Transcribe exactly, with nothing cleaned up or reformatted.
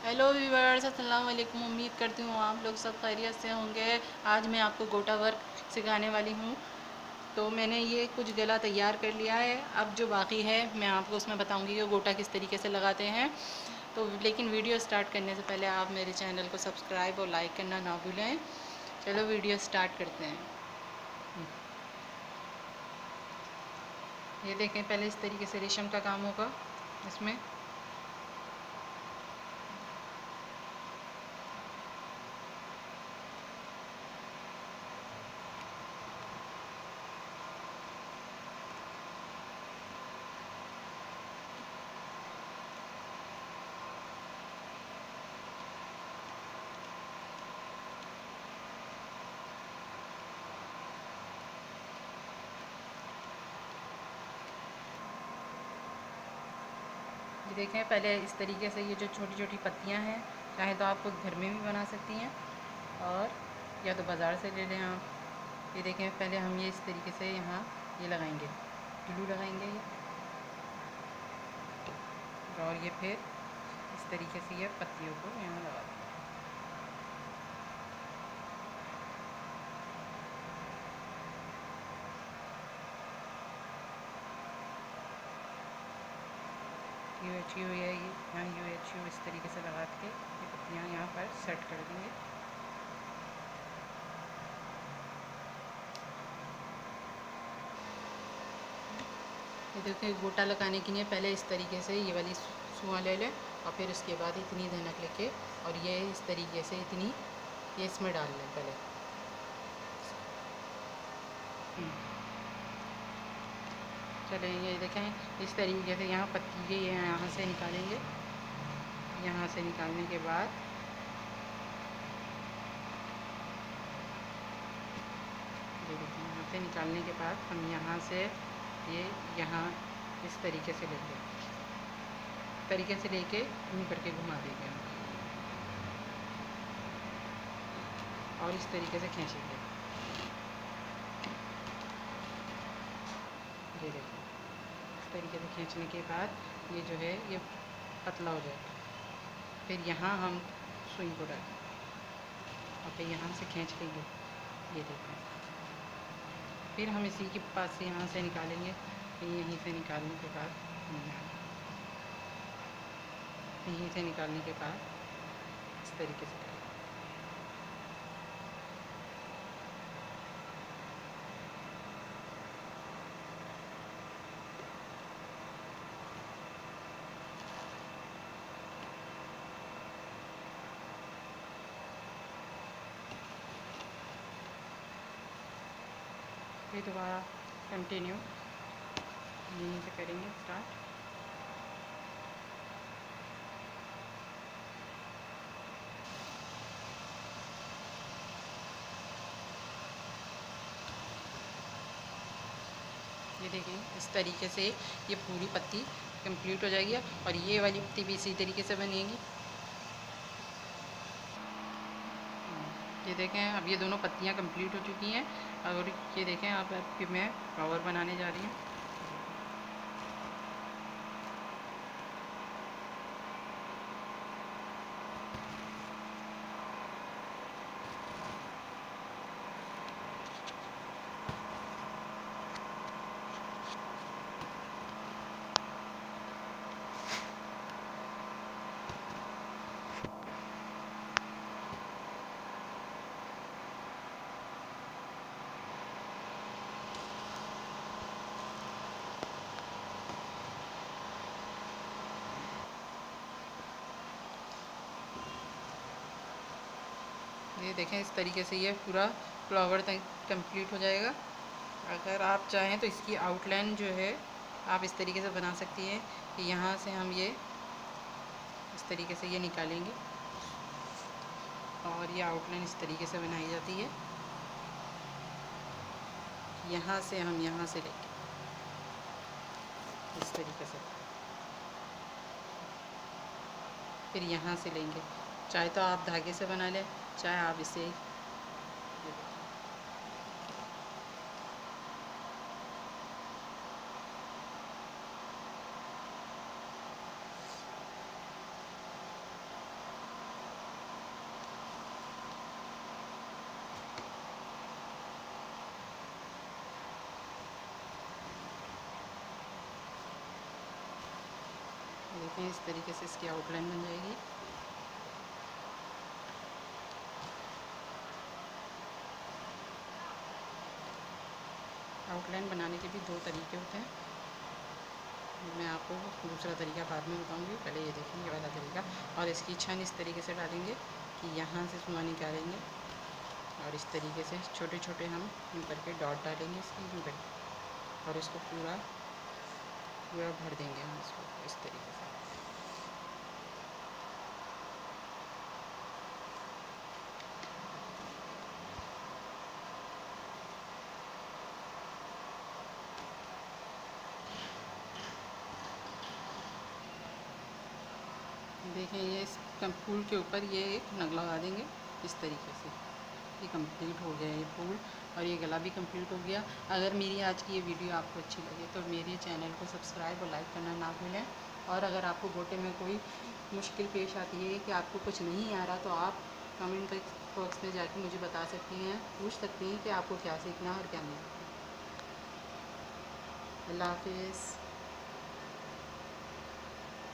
Hello viewers, अस्सलाम वालेकुम। उम्मीद करती हूँ आप लोग सब खैरियत से होंगे। आज मैं आपको गोटा वर्क सिखाने वाली हूँ। तो मैंने ये कुछ गला तैयार कर लिया है। अब जो बाकी है मैं आपको उसमें बताऊँगी कि गोटा किस तरीके से लगाते हैं। तो लेकिन वीडियो स्टार्ट करने से पहले आप मेरे चैनल को सब्सक्राइब और लाइक करना ना भूलें। चलो वीडियो स्टार्ट करते हैं। ये देखें, पहले इस तरीके से रेशम का काम होगा इसमें। ये देखें, पहले इस तरीके से ये जो छोटी छोटी पत्तियां हैं, चाहे तो आप खुद घर में भी बना सकती हैं और या तो बाज़ार से ले लें आप। ये देखें, पहले हम ये इस तरीके से यहाँ ये लगाएंगे, ग्लू लगाएंगे ये, और ये फिर इस तरीके से ये पत्तियों को यहाँ लगा देंगे। यू एच यू है, ये यहाँ यू एच यू इस तरीके से लगा के ये पत्तियाँ यहाँ पर सेट कर देंगे। ये देखिए, गोटा लगाने के लिए पहले इस तरीके से ये वाली सुआ ले लें और फिर उसके बाद इतनी धनक लेके और ये इस तरीके से इतनी ये इसमें डाल लें पहले। चलें, ये देखें इस तरीके से यहाँ पत्ती ये यहाँ से निकालेंगे। यहाँ से निकालने के बाद ये देखिए, यहाँ से निकालने के बाद हम यहाँ से ये यहाँ इस तरीके से लेंगे, तरीके से लेके यूँ करके घुमा देंगे हम और इस तरीके से खींचेंगे। ये देखिए, इस तरीके से खींचने के बाद ये जो है ये पतला हो जाएगा। फिर यहाँ हम सुई को डालें और फिर यहाँ से खींच लेंगे। ये देखें, फिर हम इसी के पास से यहाँ से निकालेंगे। फिर यहीं से निकालने के बाद यहाँ यहीं से निकालने के बाद इस तरीके से करें। फिर दोबारा कंटिन्यू यहीं से करेंगे स्टार्ट। ये देखें, इस तरीके से ये पूरी पत्ती कंप्लीट हो जाएगी और ये वाली पत्ती भी इसी तरीके से बनेगी। ये देखें, अब ये दोनों पत्तियां कंप्लीट हो चुकी हैं और ये देखें अब अब मैं फ्लावर बनाने जा रही हूँ। ये देखें, इस तरीके से ये पूरा फ्लावर तक कंप्लीट हो जाएगा। अगर आप चाहें तो इसकी आउटलाइन जो है आप इस तरीके से बना सकती हैं कि यहाँ से हम ये इस तरीके से ये निकालेंगे और ये आउटलाइन इस तरीके से बनाई जाती है। यहाँ से हम यहाँ से लेंगे इस तरीके से, फिर यहाँ से लेंगे। चाहे तो आप धागे से बना लें, चाहे आप इसे देखें इस तरीके से इसकी आउटलाइन बन जाएगी। आउटलाइन बनाने के भी दो तरीके होते हैं, मैं आपको दूसरा तरीका बाद में बताऊंगी। पहले ये देखें ये वाला तरीका। और इसकी छन इस तरीके से डालेंगे कि यहाँ से धुआं निकालेंगे और इस तरीके से छोटे छोटे हम यूँ करके डॉट डालेंगे इसकी यूँ करके, और इसको पूरा पूरा भर देंगे हम इसको इस तरीके से। देखें ये इस फूल के ऊपर ये एक नग लगा देंगे इस तरीके से। ये कंप्लीट हो गया ये फूल और ये गला भी कंप्लीट हो गया। अगर मेरी आज की ये वीडियो आपको अच्छी लगे तो मेरे चैनल को सब्सक्राइब और लाइक करना ना भूलें। और अगर आपको गोटे में कोई मुश्किल पेश आती है कि आपको कुछ नहीं आ रहा तो आप कमेंट बॉक्स में जाके मुझे बता सकती हैं, पूछ सकती हैं कि आपको क्या सीखना है और क्या नहीं। अल्लाह हाफिज़।